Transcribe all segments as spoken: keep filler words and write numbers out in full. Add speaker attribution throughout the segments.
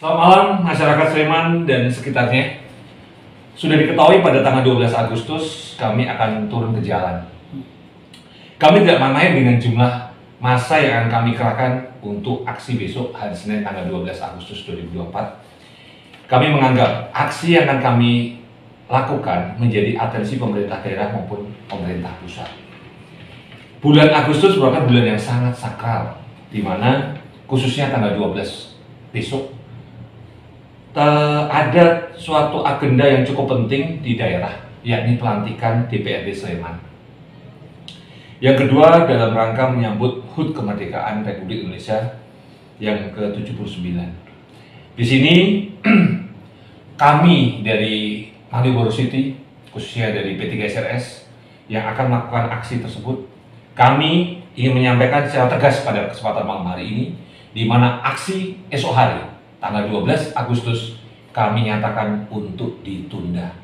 Speaker 1: Selamat malam masyarakat Sleman dan sekitarnya. Sudah diketahui pada tanggal dua belas Agustus kami akan turun ke jalan. Kami tidak main-main dengan jumlah massa yang akan kami kerahkan untuk aksi besok hari Senin tanggal dua belas Agustus dua ribu dua puluh empat. Kami menganggap aksi yang akan kami lakukan menjadi atensi pemerintah daerah maupun pemerintah pusat. Bulan Agustus merupakan bulan yang sangat sakral, di mana khususnya tanggal dua belas besok ada suatu agenda yang cukup penting di daerah, yakni pelantikan D P R D Sleman. Yang kedua, dalam rangka menyambut H U T kemerdekaan Republik Indonesia yang ke tujuh puluh sembilan. Di sini kami dari Malioboro City, khususnya dari P tiga S R S yang akan melakukan aksi tersebut, kami ingin menyampaikan secara tegas pada kesempatan malam hari ini, di mana aksi esok hari tanggal dua belas Agustus kami nyatakan untuk ditunda.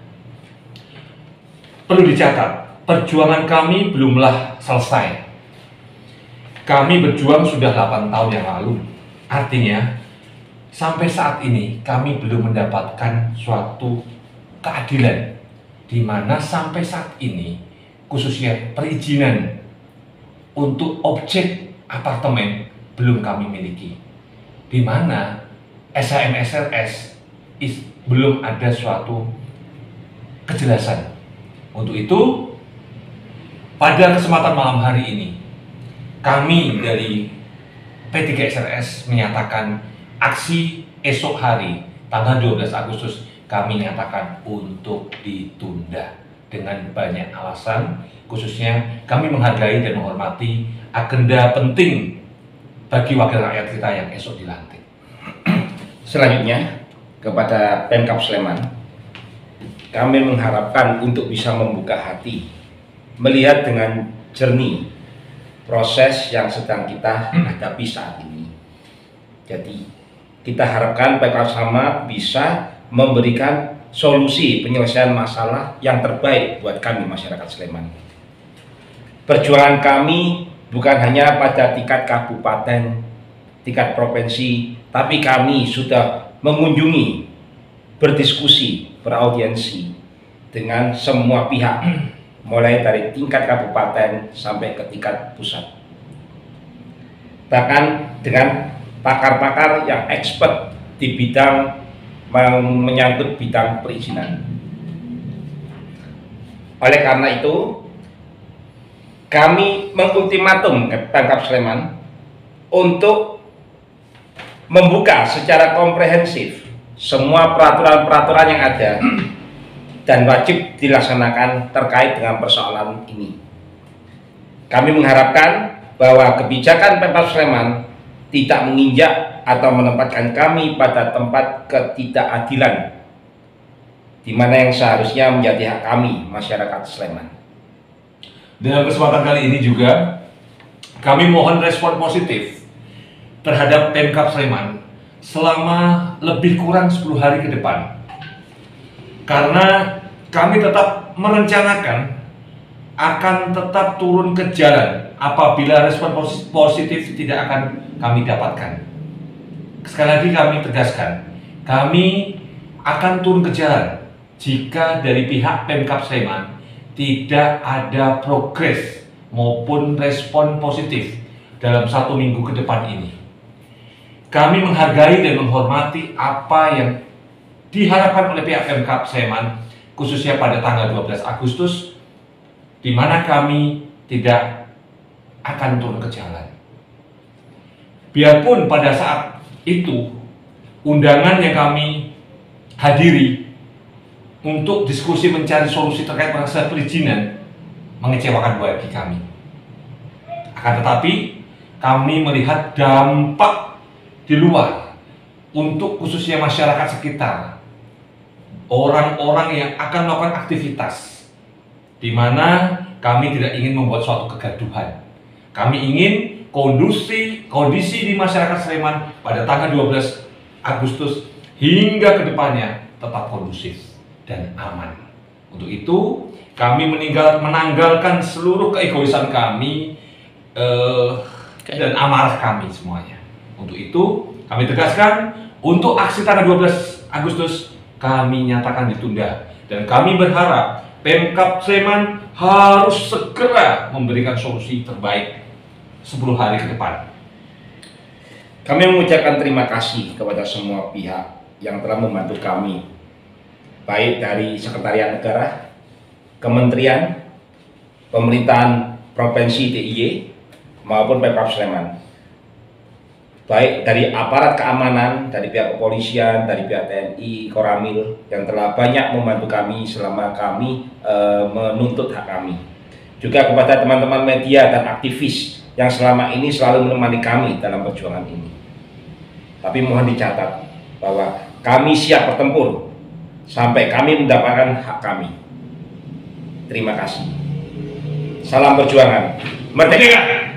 Speaker 1: Perlu dicatat, perjuangan kami belumlah selesai. Kami berjuang sudah delapan tahun yang lalu. Artinya, sampai saat ini kami belum mendapatkan suatu keadilan, di mana sampai saat ini, khususnya perizinan untuk objek apartemen belum kami miliki, di mana S H M S R S is, belum ada suatu kejelasan. Untuk itu, pada kesempatan malam hari ini, kami dari P tiga S R S menyatakan aksi esok hari tanggal dua belas Agustus kami nyatakan untuk ditunda dengan banyak alasan, khususnya kami menghargai dan menghormati agenda penting bagi wakil rakyat kita yang esok dilantik.
Speaker 2: Selanjutnya, kepada Pemkab Sleman, kami mengharapkan untuk bisa membuka hati, melihat dengan jernih proses yang sedang kita hadapi saat ini. Jadi, kita harapkan Pemkab Sleman bisa memberikan solusi penyelesaian masalah yang terbaik buat kami masyarakat Sleman. Perjuangan kami bukan hanya pada tingkat kabupaten, tingkat provinsi, tapi kami sudah mengunjungi, berdiskusi, beraudiensi dengan semua pihak, mulai dari tingkat kabupaten sampai ke tingkat pusat. Bahkan dengan pakar-pakar yang expert di bidang menyangkut bidang perizinan. Oleh karena itu, kami mengultimatum Pemkab Sleman untuk membuka secara komprehensif semua peraturan-peraturan yang ada dan wajib dilaksanakan terkait dengan persoalan ini. Kami mengharapkan bahwa kebijakan Pemkab Sleman tidak menginjak atau menempatkan kami pada tempat ketidakadilan, di mana yang seharusnya menjadi hak kami masyarakat Sleman.
Speaker 1: Dalam kesempatan kali ini juga kami mohon respon positif terhadap Pemkab Sleman selama lebih kurang sepuluh hari ke depan, karena kami tetap merencanakan akan tetap turun ke jalan apabila respon positif tidak akan kami dapatkan. Sekali lagi kami tegaskan, kami akan turun ke jalan jika dari pihak Pemkab Sleman tidak ada progres maupun respon positif dalam satu minggu ke depan ini. Kami menghargai dan menghormati apa yang diharapkan oleh pihak Pemkab Sleman, khususnya pada tanggal dua belas Agustus, di mana kami tidak akan turun ke jalan. Biarpun pada saat itu undangan yang kami hadiri untuk diskusi mencari solusi terkait masalah perizinan mengecewakan bagi kami. Akan tetapi kami melihat dampak di luar untuk khususnya masyarakat sekitar, orang-orang yang akan melakukan aktivitas, di mana kami tidak ingin membuat suatu kegaduhan. Kami ingin kondisi kondisi di masyarakat Sleman pada tanggal dua belas Agustus hingga ke depannya tetap kondusif dan aman. Untuk itu, kami meninggal, menanggalkan seluruh keegoisan kami eh, dan amarah kami semuanya. Untuk itu, kami tegaskan untuk aksi tanggal dua belas Agustus kami nyatakan ditunda. Dan kami berharap Pemkab Sleman harus segera memberikan solusi terbaik sepuluh hari ke depan.
Speaker 2: Kami mengucapkan terima kasih kepada semua pihak yang telah membantu kami, baik dari Sekretariat Negara, Kementerian, Pemerintahan Provinsi D I Y, maupun Pemkab Sleman. Baik dari aparat keamanan, dari pihak kepolisian, dari pihak T N I, Koramil, yang telah banyak membantu kami selama kami e, menuntut hak kami. Juga kepada teman-teman media dan aktivis yang selama ini selalu menemani kami dalam perjuangan ini. Tapi mohon dicatat bahwa kami siap bertempur sampai kami mendapatkan hak kami. Terima kasih. Salam perjuangan. Merdeka!